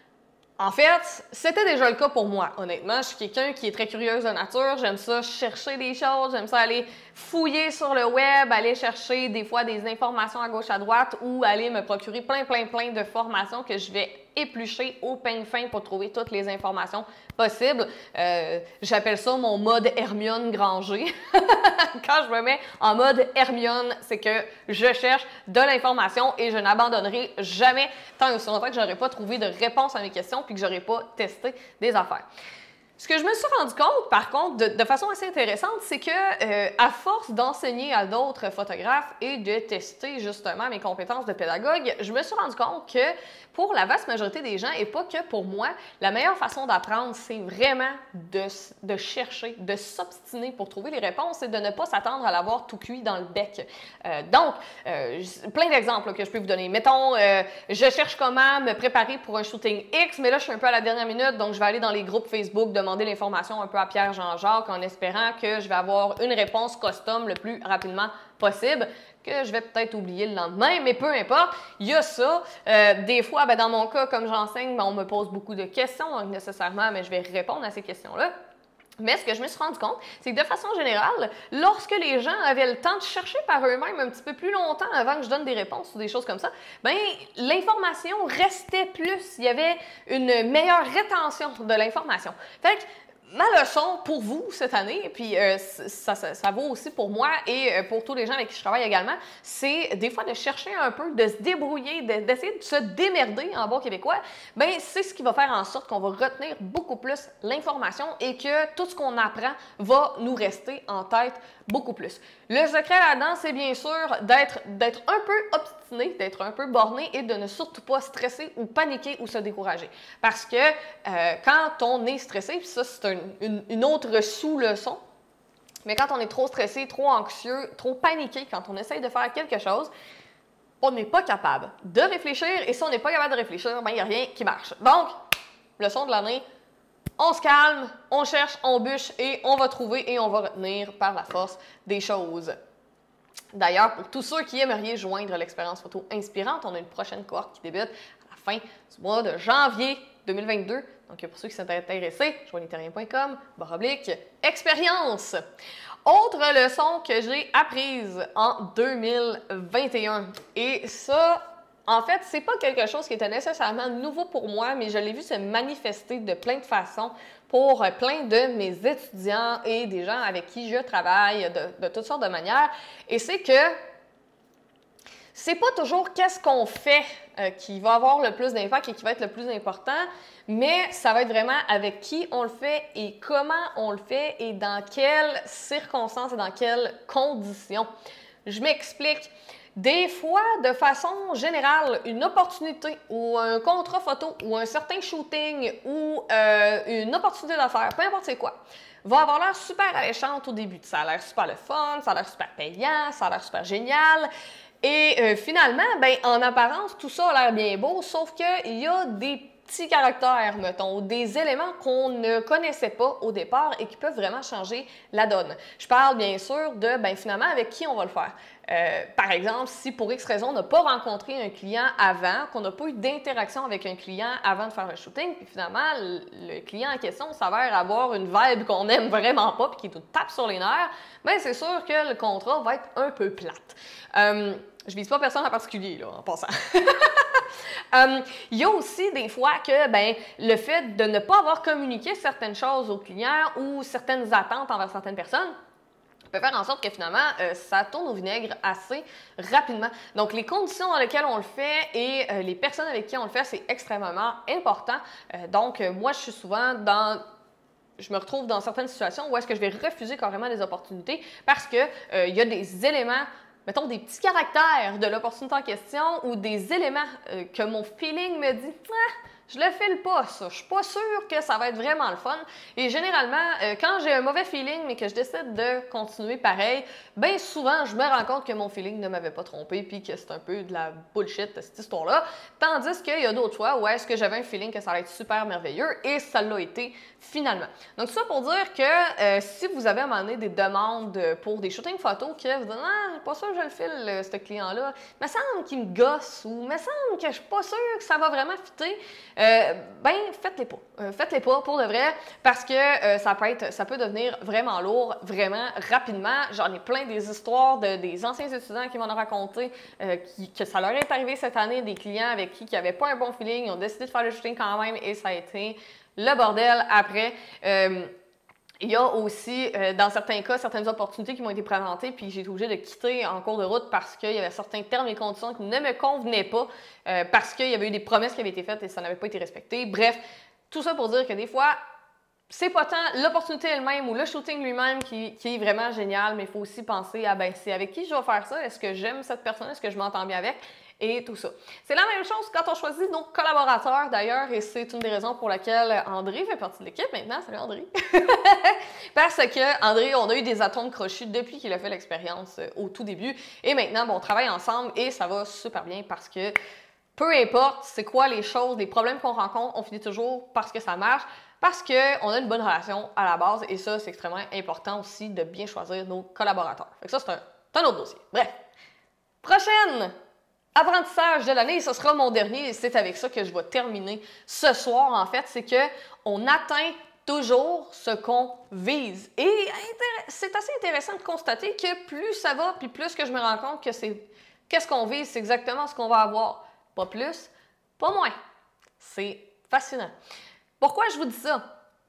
[SPEAKER 1] En fait, c'était déjà le cas pour moi, honnêtement. Je suis quelqu'un qui est très curieuse de nature. J'aime ça chercher des choses, j'aime ça aller fouiller sur le web, aller chercher des fois des informations à gauche, à droite ou aller me procurer plein de formations que je vais éplucher au peigne fin pour trouver toutes les informations possibles. J'appelle ça mon mode Hermione Granger. Quand je me mets en mode Hermione, c'est que je cherche de l'information et je n'abandonnerai jamais tant et aussi longtemps que je n'aurai pas trouvé de réponse à mes questions puis que je n'aurai pas testé des affaires. Ce que je me suis rendu compte, par contre, de façon assez intéressante, c'est que à force d'enseigner à d'autres photographes et de tester justement mes compétences de pédagogue, je me suis rendu compte que pour la vaste majorité des gens, et pas que pour moi, la meilleure façon d'apprendre, c'est vraiment de chercher, de s'obstiner pour trouver les réponses et de ne pas s'attendre à l'avoir tout cuit dans le bec. Donc, plein d'exemples que je peux vous donner. Mettons, je cherche comment me préparer pour un shooting X, mais là, je suis un peu à la dernière minute, donc je vais aller dans les groupes Facebook, demander l'information un peu à Pierre Jean-Jacques en espérant que je vais avoir une réponse custom le plus rapidement possible, que je vais peut-être oublier le lendemain, mais peu importe, il y a ça. Des fois, dans mon cas, comme j'enseigne, on me pose beaucoup de questions, donc nécessairement, mais je vais répondre à ces questions-là. Mais ce que je me suis rendu compte, c'est que de façon générale, lorsque les gens avaient le temps de chercher par eux-mêmes un petit peu plus longtemps avant que je donne des réponses ou des choses comme ça, ben l'information restait plus. Il y avait une meilleure rétention de l'information. Fait que ma leçon pour vous cette année, puis ça vaut aussi pour moi et pour tous les gens avec qui je travaille également, c'est des fois de chercher un peu, de se débrouiller, d'essayer de se démerder en bon québécois. Bien, c'est ce qui va faire en sorte qu'on va retenir beaucoup plus l'information et que tout ce qu'on apprend va nous rester en tête beaucoup plus. Le secret là-dedans, c'est bien sûr d'être un peu obstiné, d'être un peu borné et de ne surtout pas stresser ou paniquer ou se décourager. Parce que quand on est stressé, puis ça c'est une autre sous-leçon, mais quand on est trop stressé, trop anxieux, trop paniqué, quand on essaye de faire quelque chose, on n'est pas capable de réfléchir et si on n'est pas capable de réfléchir, ben il n'y a rien qui marche. Donc, leçon de l'année, on se calme, on cherche, on bûche et on va trouver et on va retenir par la force des choses. D'ailleurs, pour tous ceux qui aimeraient joindre l'expérience photo inspirante, on a une prochaine cohorte qui débute à la fin du mois de janvier 2022. Donc, pour ceux qui sont intéressés, joigniterrien.com/expérience. Autre leçon que j'ai apprise en 2021. Et ça, en fait, c'est pas quelque chose qui était nécessairement nouveau pour moi, mais je l'ai vu se manifester de plein de façons pour plein de mes étudiants et des gens avec qui je travaille de toutes sortes de manières. Et c'est que c'est pas toujours qu'est-ce qu'on fait qui va avoir le plus d'impact et qui va être le plus important, mais ça va être vraiment avec qui on le fait et comment on le fait et dans quelles circonstances et dans quelles conditions. Je m'explique. Des fois, de façon générale, une opportunité ou un contrat photo ou un certain shooting ou une opportunité d'affaires, peu importe c'est quoi, va avoir l'air super alléchante au début. Ça a l'air super le fun, ça a l'air super payant, ça a l'air super génial. Et finalement, ben, en apparence, tout ça a l'air bien beau, sauf qu'il y a des petits caractères, mettons, des éléments qu'on ne connaissait pas au départ et qui peuvent vraiment changer la donne. Je parle bien sûr de, ben, finalement, avec qui on va le faire. Par exemple, si pour X raison on n'a pas rencontré un client avant, qu'on n'a pas eu d'interaction avec un client avant de faire un shooting, puis finalement, le client en question s'avère avoir une vibe qu'on n'aime vraiment pas puis qui nous tape sur les nerfs, bien c'est sûr que le contrat va être un peu plate. Je vise pas personne en particulier, là, en passant. Il y a aussi des fois que ben, le fait de ne pas avoir communiqué certaines choses aux clients ou certaines attentes envers certaines personnes peut faire en sorte que finalement, ça tourne au vinaigre assez rapidement. Donc, les conditions dans lesquelles on le fait et les personnes avec qui on le fait, c'est extrêmement important. Donc, moi, je suis souvent je me retrouve dans certaines situations où est-ce que je vais refuser carrément des opportunités parce que il y a des éléments, mettons des petits caractères de l'opportunité en question ou des éléments que mon feeling me dit « Ah, je le file pas, ça. Je suis pas sûre que ça va être vraiment le fun. » Et généralement, quand j'ai un mauvais feeling, mais que je décide de continuer pareil, bien souvent, je me rends compte que mon feeling ne m'avait pas trompé puis que c'est un peu de la bullshit, cette histoire-là. Tandis qu'il y a d'autres fois où est-ce que j'avais un feeling que ça allait être super merveilleux et ça l'a été finalement. Donc, tout ça pour dire que si vous avez à un moment donné des demandes pour des shootings photos que vous dites « Ah, je suis pas sûre que je le file, ce client-là. Il me semble qu'il me gosse ou il me semble que je suis pas sûre que ça va vraiment fitter. » Ben, faites-les pas. Faites-les pas pour de vrai parce que ça peut devenir vraiment lourd, vraiment rapidement. J'en ai plein des histoires des anciens étudiants qui m'en ont raconté que ça leur est arrivé cette année, des clients avec qui n'avaient pas un bon feeling, ils ont décidé de faire le shooting quand même et ça a été le bordel après. Il y a aussi, dans certains cas, certaines opportunités qui m'ont été présentées, puis j'ai été obligée de quitter en cours de route parce qu'il y avait certains termes et conditions qui ne me convenaient pas, parce qu'il y avait eu des promesses qui avaient été faites et ça n'avait pas été respecté. Bref, tout ça pour dire que des fois, c'est pas tant l'opportunité elle-même ou le shooting lui-même qui est vraiment génial, mais il faut aussi penser à, ben, c'est avec qui je vais faire ça? Est-ce que j'aime cette personne? Est-ce que je m'entends bien avec? Et tout ça. C'est la même chose quand on choisit nos collaborateurs d'ailleurs, et c'est une des raisons pour laquelle André fait partie de l'équipe maintenant. Salut André! Parce que André, on a eu des atomes crochus depuis qu'il a fait l'expérience au tout début. Et maintenant, bon, on travaille ensemble et ça va super bien parce que peu importe c'est quoi les choses, les problèmes qu'on rencontre, on finit toujours parce que ça marche. Parce qu'on a une bonne relation à la base et ça, c'est extrêmement important aussi de bien choisir nos collaborateurs. Fait que ça, c'est un autre dossier. Bref. Prochaine apprentissage de l'année, ce sera mon dernier et c'est avec ça que je vais terminer ce soir en fait, c'est qu'on atteint toujours ce qu'on vise. Et c'est assez intéressant de constater que plus ça va, puis plus que je me rends compte que qu'est-ce qu'on vise, c'est exactement ce qu'on va avoir. Pas plus, pas moins. C'est fascinant. Pourquoi je vous dis ça?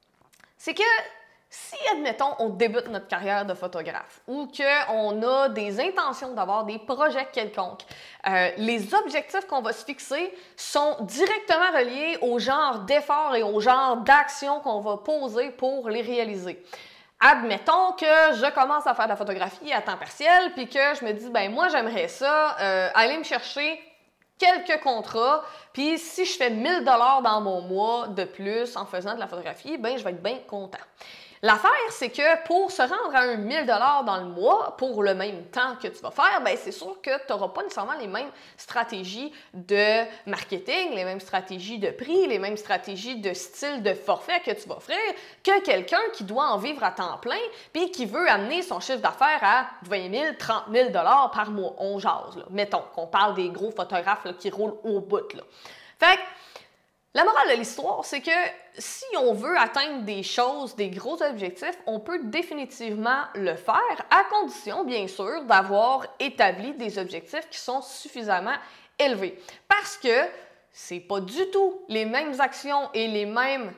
[SPEAKER 1] C'est que si, admettons, on débute notre carrière de photographe ou qu'on a des intentions d'avoir des projets quelconques, les objectifs qu'on va se fixer sont directement reliés au genre d'efforts et au genre d'actions qu'on va poser pour les réaliser. Admettons que je commence à faire de la photographie à temps partiel puis que je me dis, ben moi, j'aimerais ça, aller me chercher quelques contrats, puis si je fais 1000 $ dans mon mois de plus en faisant de la photographie, ben je vais être bien content. L'affaire, c'est que pour se rendre à un 1000 $ dans le mois, pour le même temps que tu vas faire, ben c'est sûr que tu n'auras pas nécessairement les mêmes stratégies de marketing, les mêmes stratégies de prix, les mêmes stratégies de style de forfait que tu vas offrir que quelqu'un qui doit en vivre à temps plein puis qui veut amener son chiffre d'affaires à 20 000, 30 000 $ par mois. On jase, là. Mettons qu'on parle des gros photographes là, qui roulent au bout. Là. Fait que, la morale de l'histoire, c'est que si on veut atteindre des choses, des gros objectifs, on peut définitivement le faire, à condition, bien sûr, d'avoir établi des objectifs qui sont suffisamment élevés. Parce que c'est pas du tout les mêmes actions et les mêmes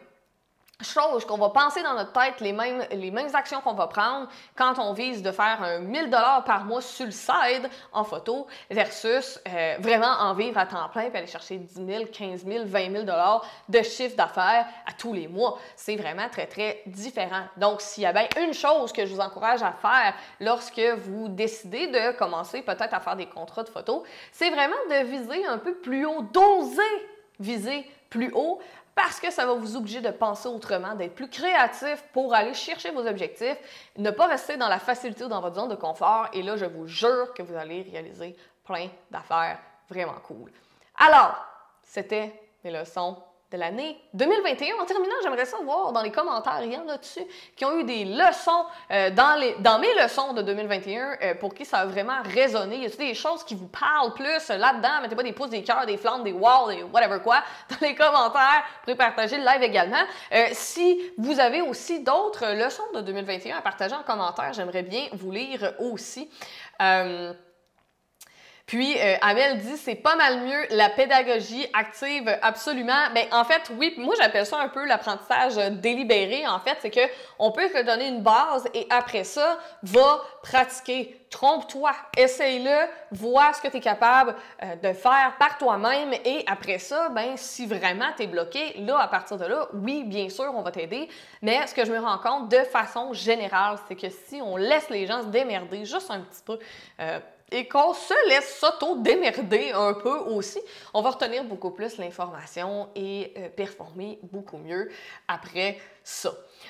[SPEAKER 1] choses qu'on va penser dans notre tête, les mêmes actions qu'on va prendre quand on vise de faire un 1000 $ par mois sur le side en photo versus vraiment en vivre à temps plein et aller chercher 10 000, 15 000, 20 000 $ de chiffre d'affaires à tous les mois. C'est vraiment très, très différent. Donc, s'il y a bien une chose que je vous encourage à faire lorsque vous décidez de commencer peut-être à faire des contrats de photo, c'est vraiment de viser un peu plus haut, d'oser viser plus haut, parce que ça va vous obliger de penser autrement, d'être plus créatif pour aller chercher vos objectifs, ne pas rester dans la facilité ou dans votre zone de confort. Et là, je vous jure que vous allez réaliser plein d'affaires vraiment cool. Alors, c'était mes leçons de l'année 2021. En terminant, j'aimerais ça voir dans les commentaires, il y en a dessus qui ont eu des leçons dans mes leçons de 2021 pour qui ça a vraiment résonné. Y a-t-il des choses qui vous parlent plus là-dedans? Mettez pas des pouces, des cœurs, des flammes, des wow, des whatever quoi dans les commentaires. Vous pouvez partager le live également. Si vous avez aussi d'autres leçons de 2021 à partager en commentaire, j'aimerais bien vous lire aussi. Puis, Amel dit, c'est pas mal mieux la pédagogie active, absolument. Bien, en fait, oui, moi j'appelle ça un peu l'apprentissage délibéré. En fait, c'est qu'on peut te donner une base et après ça, va pratiquer. Trompe-toi, essaye-le, vois ce que tu es capable de faire par toi-même et après ça, ben si vraiment tu es bloqué, là, à partir de là, oui, bien sûr, on va t'aider. Mais ce que je me rends compte de façon générale, c'est que si on laisse les gens se démerder juste un petit peu, et qu'on se laisse s'auto-démerder un peu aussi, on va retenir beaucoup plus l'information et performer beaucoup mieux après ça.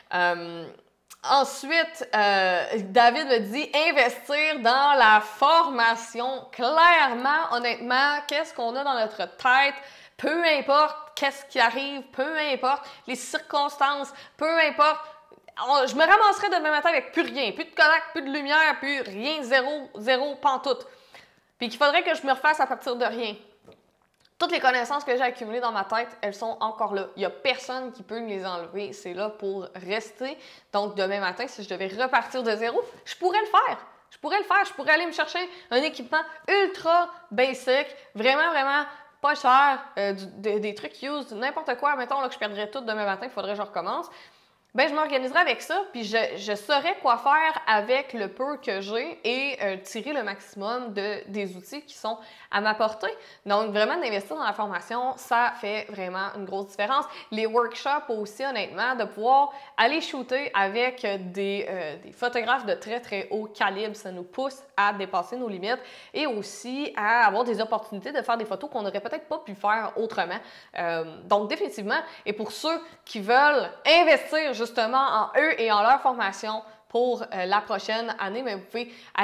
[SPEAKER 1] Ensuite, David me dit investir dans la formation. Clairement, honnêtement, qu'est-ce qu'on a dans notre tête? Peu importe qu'est-ce qui arrive, peu importe les circonstances, peu importe. Je me ramasserais demain matin avec plus rien, plus de Kodak, plus de lumière, plus rien, zéro pantoute. Puis qu'il faudrait que je me refasse à partir de rien. Toutes les connaissances que j'ai accumulées dans ma tête, elles sont encore là. Il n'y a personne qui peut me les enlever. C'est là pour rester. Donc, demain matin, si je devais repartir de zéro, je pourrais le faire. Je pourrais aller me chercher un équipement ultra basic, vraiment, vraiment pas cher, des trucs used, n'importe quoi. Mettons là, que je perdrais tout demain matin, il faudrait que je recommence. Ben, je m'organiserai avec ça, puis je saurais quoi faire avec le peu que j'ai et tirer le maximum des outils qui sont à ma portée. Donc, vraiment, d'investir dans la formation, ça fait vraiment une grosse différence. Les workshops aussi, honnêtement, de pouvoir aller shooter avec des photographes de très, très haut calibre, ça nous pousse à dépasser nos limites et aussi à avoir des opportunités de faire des photos qu'on n'aurait peut-être pas pu faire autrement. Donc, définitivement, et pour ceux qui veulent investir justement en eux et en leur formation pour la prochaine année, mais vous pouvez aller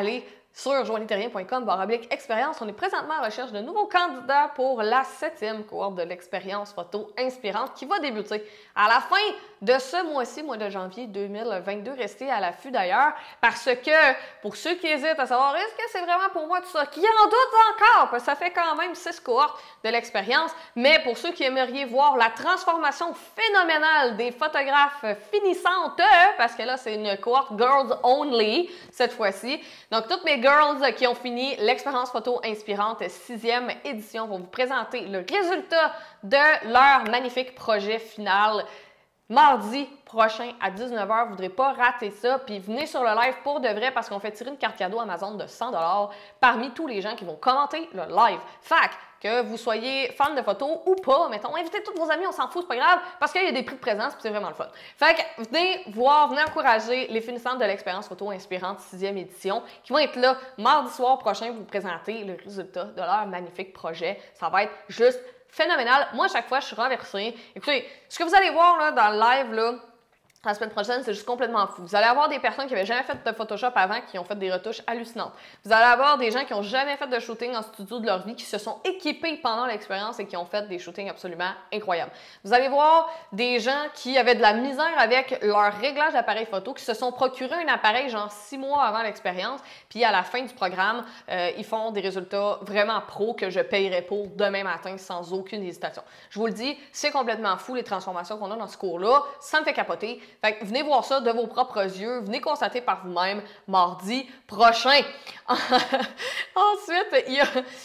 [SPEAKER 1] sur joannyterrien.com/expérience. On est présentement à la recherche de nouveaux candidats pour la 7e cohorte de l'expérience photo inspirante qui va débuter à la fin de ce mois-ci, mois de janvier 2022. Restez à l'affût d'ailleurs parce que pour ceux qui hésitent à savoir est-ce que c'est vraiment pour moi tout ça, qui en doutent encore, parce que ça fait quand même 6 cohortes de l'expérience, mais pour ceux qui aimeriez voir la transformation phénoménale des photographes finissantes, parce que là c'est une cohorte girls only cette fois-ci, donc toutes mes girls qui ont fini l'expérience photo inspirante 6e édition vont vous présenter le résultat de leur magnifique projet final mardi prochain à 19h. Vous ne voudrez pas rater ça. Puis venez sur le live pour de vrai parce qu'on fait tirer une carte cadeau Amazon de 100$ parmi tous les gens qui vont commenter le live. Fac, que vous soyez fan de photos ou pas, mettons, invitez tous vos amis, on s'en fout, c'est pas grave, parce qu'il y a des prix de présence puis c'est vraiment le fun. Fait que venez voir, venez encourager les finissantes de l'expérience photo inspirante 6e édition qui vont être là mardi soir prochain pour vous présenter le résultat de leur magnifique projet. Ça va être juste phénoménal. Moi, à chaque fois, je suis renversée. Écoutez, ce que vous allez voir là, dans le live, là, la semaine prochaine, c'est juste complètement fou. Vous allez avoir des personnes qui n'avaient jamais fait de Photoshop avant, qui ont fait des retouches hallucinantes. Vous allez avoir des gens qui n'ont jamais fait de shooting en studio de leur vie, qui se sont équipés pendant l'expérience et qui ont fait des shootings absolument incroyables. Vous allez voir des gens qui avaient de la misère avec leur réglage d'appareil photo, qui se sont procuré un appareil genre 6 mois avant l'expérience, puis à la fin du programme, ils font des résultats vraiment pros que je payerais pour demain matin sans aucune hésitation. Je vous le dis, c'est complètement fou les transformations qu'on a dans ce cours-là. Ça me fait capoter. Fait que venez voir ça de vos propres yeux, venez constater par vous-même mardi prochain. Ensuite, il y a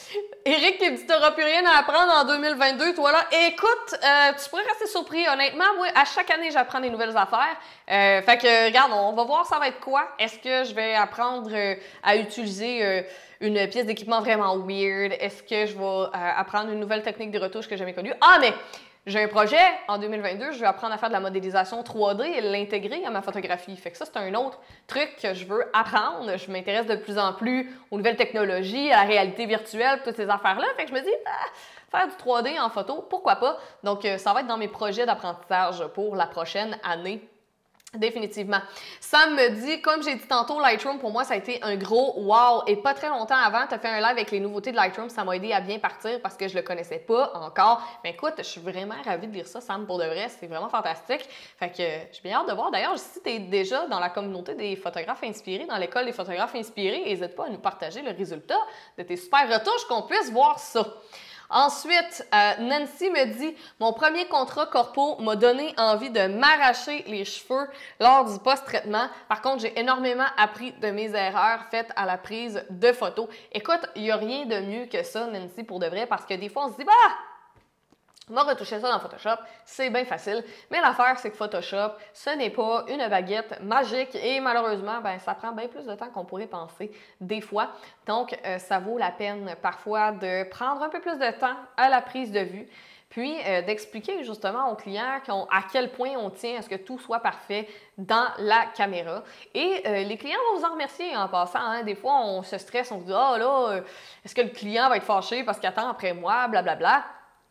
[SPEAKER 1] Eric qui me dit « T'auras plus rien à apprendre en 2022, toi là. » Écoute, tu pourrais rester surpris. Honnêtement, moi, à chaque année, j'apprends des nouvelles affaires. Fait que, regarde, on va voir ça va être quoi. Est-ce que je vais apprendre à utiliser une pièce d'équipement vraiment weird? Est-ce que je vais apprendre une nouvelle technique de retouche que j'ai jamais connue? Ah, mais j'ai un projet en 2022, je vais apprendre à faire de la modélisation 3D et l'intégrer à ma photographie. Fait que ça, c'est un autre truc que je veux apprendre. Je m'intéresse de plus en plus aux nouvelles technologies, à la réalité virtuelle, toutes ces affaires-là. Fait que je me dis, faire du 3D en photo, pourquoi pas? Donc, ça va être dans mes projets d'apprentissage pour la prochaine année. Définitivement. Sam me dit, comme j'ai dit tantôt, Lightroom, pour moi, ça a été un gros wow. Et pas très longtemps avant, tu as fait un live avec les nouveautés de Lightroom. Ça m'a aidé à bien partir parce que je le connaissais pas encore. Mais écoute, je suis vraiment ravie de lire ça, Sam, pour de vrai. C'est vraiment fantastique. Fait que j'ai bien hâte de voir. D'ailleurs, si tu es déjà dans la communauté des photographes inspirés, dans l'école des photographes inspirés, n'hésite pas à nous partager le résultat de tes super retouches, qu'on puisse voir ça. Ensuite, Nancy me dit « Mon premier contrat corpo m'a donné envie de m'arracher les cheveux lors du post-traitement. Par contre, j'ai énormément appris de mes erreurs faites à la prise de photos. » Écoute, il n'y a rien de mieux que ça, Nancy, pour de vrai, parce que des fois, on se dit « Bah! » On va retoucher ça dans Photoshop, c'est bien facile. Mais l'affaire, c'est que Photoshop, ce n'est pas une baguette magique et malheureusement, ben, ça prend bien plus de temps qu'on pourrait penser des fois. Donc, ça vaut la peine parfois de prendre un peu plus de temps à la prise de vue, puis d'expliquer justement aux clients à quel point on tient à ce que tout soit parfait dans la caméra. Et les clients vont vous en remercier en passant. Hein. Des fois, on se stresse, on se dit « Ah là, est-ce que le client va être fâché parce qu'il attend après moi, blablabla. »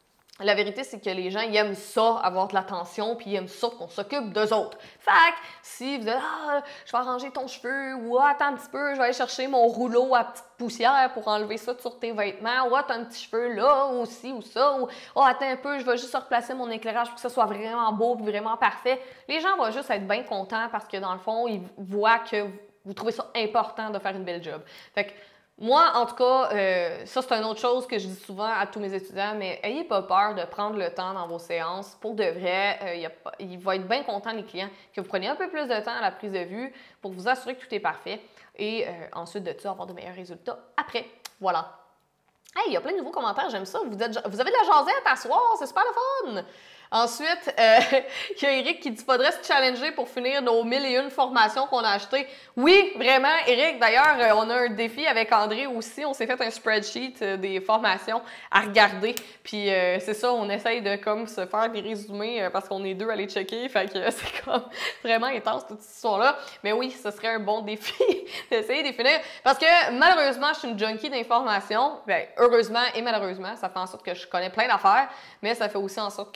[SPEAKER 1] La vérité, c'est que les gens, ils aiment ça, avoir de l'attention, puis ils aiment ça qu'on s'occupe d'eux autres. Fait que, si vous dites « Ah, je vais arranger ton cheveu » ou « Ah, attends un petit peu, je vais aller chercher mon rouleau à petite poussière pour enlever ça sur tes vêtements » ou « Ah, t'as un petit cheveu là, ou ci, ou ça » ou « Ah, attends un peu, je vais juste replacer mon éclairage pour que ça soit vraiment beau, vraiment parfait », les gens vont juste être bien contents parce que dans le fond, ils voient que vous trouvez ça important de faire une belle job. Fait que, moi, en tout cas, ça c'est une autre chose que je dis souvent à tous mes étudiants, mais ayez pas peur de prendre le temps dans vos séances. Pour de vrai, il va être bien content les clients que vous preniez un peu plus de temps à la prise de vue pour vous assurer que tout est parfait et ensuite de ça, avoir de meilleurs résultats après. Voilà. Hey, il y a plein de nouveaux commentaires, j'aime ça. Vous avez de la jasette à soir, c'est super le fun! Ensuite, il y a Eric qui dit « Faudrait se challenger pour finir nos 1001 formations qu'on a achetées. » Oui, vraiment, Eric. D'ailleurs, on a un défi avec André aussi. On s'est fait un spreadsheet des formations à regarder. Puis c'est ça, on essaye de comme se faire des résumés parce qu'on est deux à les checker. Fait que c'est comme vraiment intense toute cette histoire-là. Mais oui, ce serait un bon défi d'essayer de finir. Parce que malheureusement, je suis une junkie d'informations. Bien, heureusement et malheureusement, ça fait en sorte que je connais plein d'affaires. Mais ça fait aussi en sorte que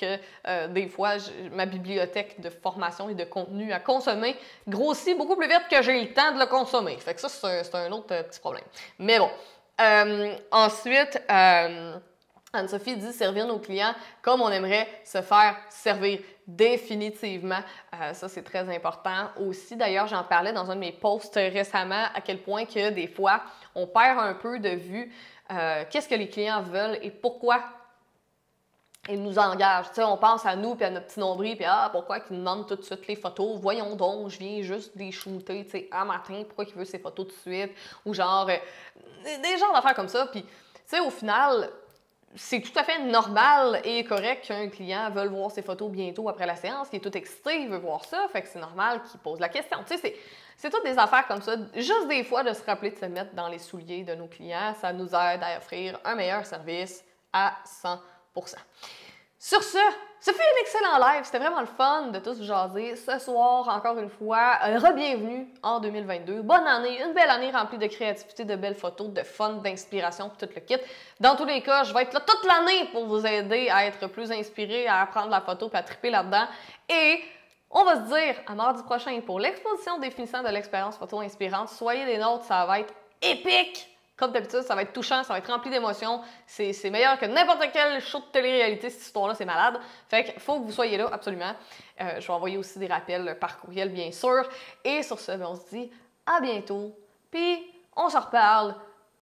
[SPEAKER 1] des fois, ma bibliothèque de formation et de contenu à consommer grossit beaucoup plus vite que j'ai le temps de le consommer. Fait que ça, c'est un autre petit problème. Mais bon. Ensuite, Anne-Sophie dit servir nos clients comme on aimerait se faire servir. Définitivement, ça c'est très important. Aussi, d'ailleurs, j'en parlais dans un de mes posts récemment, à quel point que des fois, on perd un peu de vue qu'est-ce que les clients veulent et pourquoi ils nous engagent. Tu sais, on pense à nous puis à notre petit nombril, puis pourquoi ils nous demandent tout de suite les photos? Voyons donc, je viens juste les shooter, tu sais, un matin, pourquoi il veut ces photos tout de suite? Ou genre, des genres d'affaires comme ça. Puis, tu sais, au final, c'est tout à fait normal et correct qu'un client veuille voir ses photos bientôt après la séance, qu'il est tout excité, il veut voir ça, fait que c'est normal qu'il pose la question. Tu sais, c'est toutes des affaires comme ça. Juste des fois, de se rappeler de se mettre dans les souliers de nos clients, ça nous aide à offrir un meilleur service à 100%. Sur ce fut un excellent live. C'était vraiment le fun de tous jaser ce soir. Encore une fois, re-bienvenue en 2022. Bonne année, une belle année remplie de créativité, de belles photos, de fun, d'inspiration, tout le kit. Dans tous les cas, je vais être là toute l'année pour vous aider à être plus inspiré, à apprendre la photo et à triper là-dedans. Et on va se dire à mardi prochain pour l'exposition définissant de l'expérience photo inspirante. Soyez des nôtres, ça va être épique! Comme d'habitude, ça va être touchant, ça va être rempli d'émotions. C'est meilleur que n'importe quel show de télé-réalité, cette histoire-là, c'est malade. Fait qu'il faut que vous soyez là, absolument. Je vais envoyer aussi des rappels par courriel, bien sûr. Et sur ce, on se dit à bientôt. Puis, on se reparle